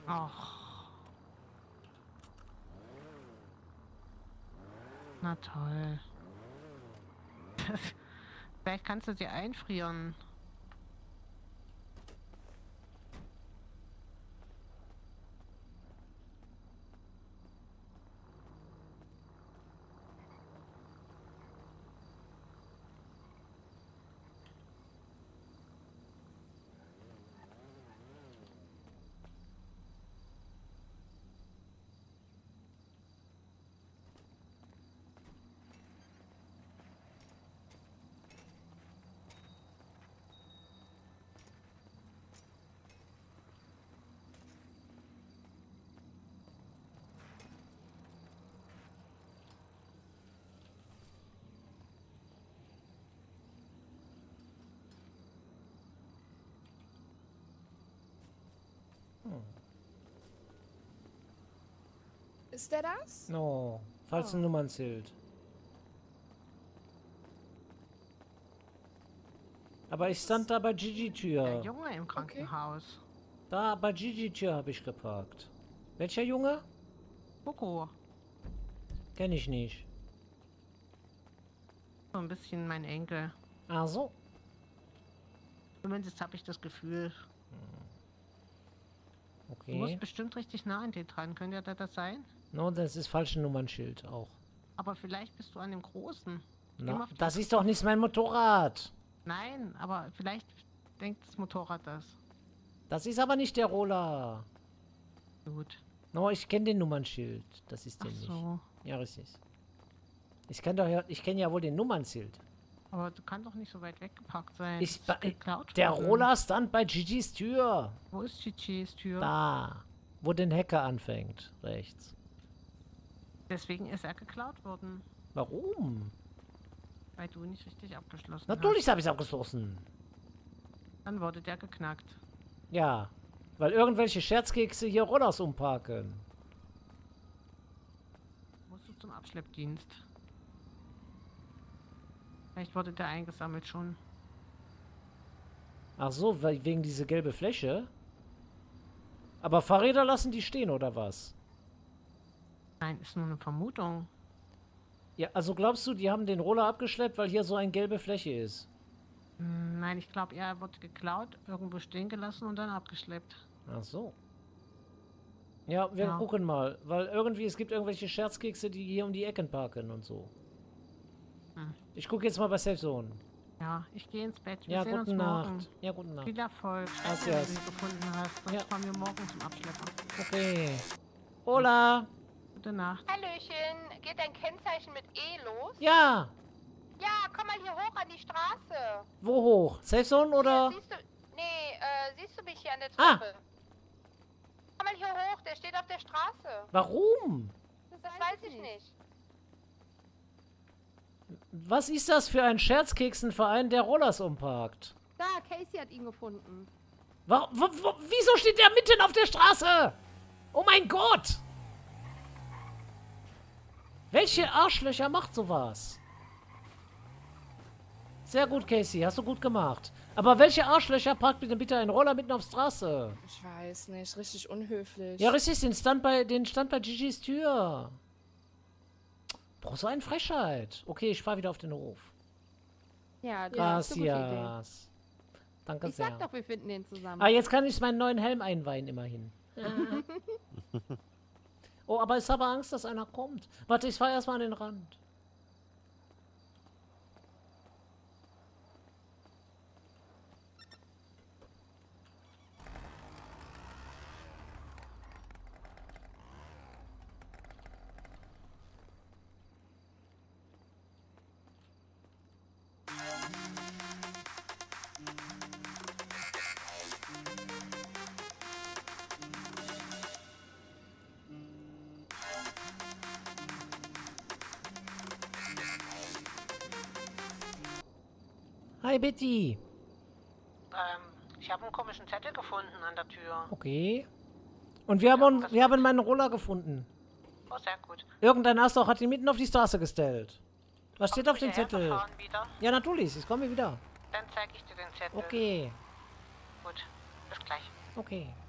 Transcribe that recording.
Ach, na toll. Vielleicht kannst du sie einfrieren. Ist der das? No, falsche Nummernschild. Aber ich stand da bei Gigi Der Tür. Junge im Krankenhaus. Da bei Gigi Tür habe ich geparkt. Welcher Junge? Coco. Kenn ich nicht. So ein bisschen mein Enkel. Ach so. Zumindest habe ich das Gefühl. Du Okay. musst bestimmt richtig nah an den dran. Könnte ja das sein? No, das ist falsche Nummernschild auch. Aber vielleicht bist du an dem Großen. Geh mal Na, auf die- das ist doch nicht mein Motorrad. Nein, aber vielleicht denkt das Motorrad das. Das ist aber nicht der Roller. Gut. No, ich kenne den Nummernschild. Das ist Ach der nicht. so. Ja, richtig. Ich kenne ja wohl den Nummernschild. Aber du kannst doch nicht so weit weggeparkt sein. Ich, Das ist geklaut der worden. Roller stand bei Gigi's Tür. Wo ist Chichis Tür? Da. Wo den Hacker anfängt. Rechts. Deswegen ist er geklaut worden. Warum? Weil du nicht richtig abgeschlossen Natürlich habe ich es abgeschlossen. hast. Dann wurde der geknackt. Ja. Weil irgendwelche Scherzkekse hier Rollers umparken. Musst du zum Abschleppdienst. Vielleicht wurde der eingesammelt schon. Ach so, wegen diese gelbe Fläche? Aber Fahrräder lassen die stehen, oder was? Nein, ist nur eine Vermutung. Ja, also glaubst du, die haben den Roller abgeschleppt, weil hier so eine gelbe Fläche ist? Nein, ich glaube, er wurde geklaut, irgendwo stehen gelassen und dann abgeschleppt. Ach so. Ja, wir Ja. gucken mal. Weil irgendwie, es gibt irgendwelche Scherzkekse, die hier um die Ecken parken und so. Hm. Ich gucke jetzt mal bei SafeZone. Ja, ich gehe ins Bett. Wir Ja, sehen uns guten morgen. Nacht. Ja, guten Nacht. Viel Erfolg. Gracias. Wenn du ihn gefunden hast. Sonst Ja. fahren wir morgen zum Abschlepper. Okay. Hola. Gute Nacht. Hallöchen, geht dein Kennzeichen mit E los? Ja. Ja, komm mal hier hoch an die Straße. Wo hoch? SafeZone oder? Hier, siehst du mich hier an der Ah. Treppe? Komm mal hier hoch, der steht auf der Straße. Warum? Das weiß ich nicht. Was ist das für ein Scherzkeksenverein, der Rollers umparkt? Da, Casey hat ihn gefunden. Wieso steht der mitten auf der Straße? Oh mein Gott! Welche Arschlöcher macht sowas? Sehr gut, Casey. Hast du gut gemacht. Aber welche Arschlöcher parkt bitte einen Roller mitten auf der Straße? Ich weiß nicht, richtig unhöflich. Ja, richtig, den stand bei Gigi's Tür. Boah, so eine Frechheit. Okay, ich fahr wieder auf den Hof. Ja, das ist eine gute Idee. Gracias. Danke Ich sehr. sag doch, wir finden den zusammen. Ah, jetzt kann ich meinen neuen Helm einweihen, immerhin. Oh, aber ich habe Angst, dass einer kommt. Warte, ich fahr erstmal an den Rand. Hi, Betty. Ich habe einen komischen Zettel gefunden an der Tür. Okay. Und wir haben meinen Roller gefunden. Oh, sehr gut. Irgendein Astor hat ihn mitten auf die Straße gestellt. Was steht auf dem Kommst du hierher Zettel? fahren wieder? Ja, natürlich. Ich komme wieder. Dann zeige ich dir den Zettel. Okay. Gut. Bis gleich. Okay.